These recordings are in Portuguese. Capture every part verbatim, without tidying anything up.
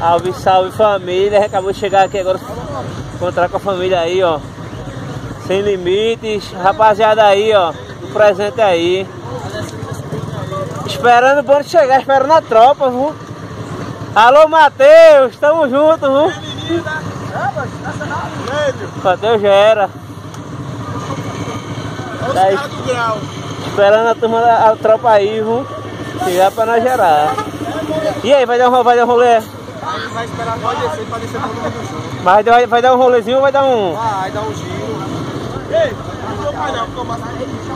Salve, salve família, acabou de chegar aqui agora, encontrar com a família aí, ó. Sem limites, rapaziada aí, ó, o presente aí. Esperando o bonde chegar, esperando a tropa, viu? Alô, Matheus, tamo junto, viu? Matheus Gera. Tá aí, esperando a turma da a tropa aí, viu? Chegar pra nós gerar. E aí, vai dar um, vai dar um rolê? Vai esperar nós descer pra descer todo mundo junto. Mas vai, vai dar um rolezinho ou vai dar um? Vai dar um giro. Ei, meu pai não, ficou mais.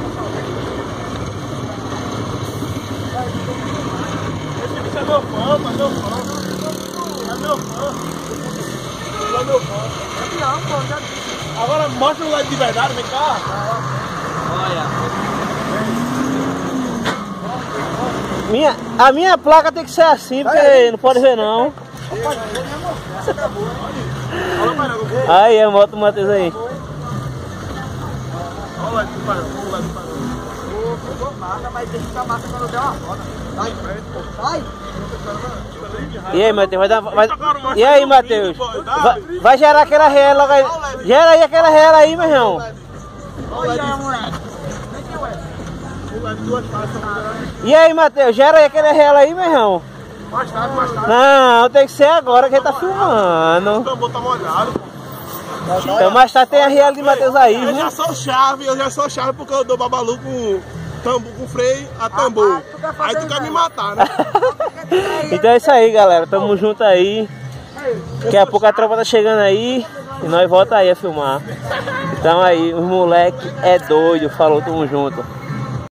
Esse bicho é meu fã, mas meu fã. É meu fã. É meu fã. Não, pô, já disse. Agora mostra o lado de verdade, vem cá. Olha. Minha, a minha placa tem que ser assim, porque não pode ver não. Aí, a moto do Matheus aí. E aí, Matheus, vai dar. Vai, e aí, Matheus? Vai, vai gerar aquela ré logo aí. Gera aí aquela ré aí, meu irmão. E aí, Matheus, gera aí aquele rela aí, meu irmão? Mais tarde, mais tarde. Não, tem que ser agora que ele tá filmando. O tambor tá molhado, pô. Então mais tarde tem a rela de Matheus aí, eu viu? já sou chave, eu já sou chave porque eu dou babalu com tambor, com freio a tambor. Ah, tu aí tu quer me matar, né? Então é isso aí, galera. Tamo junto aí. Daqui a pouco a tropa tá chegando aí e nós volta aí a filmar. Então aí, os moleque é doido. Falou, tamo junto.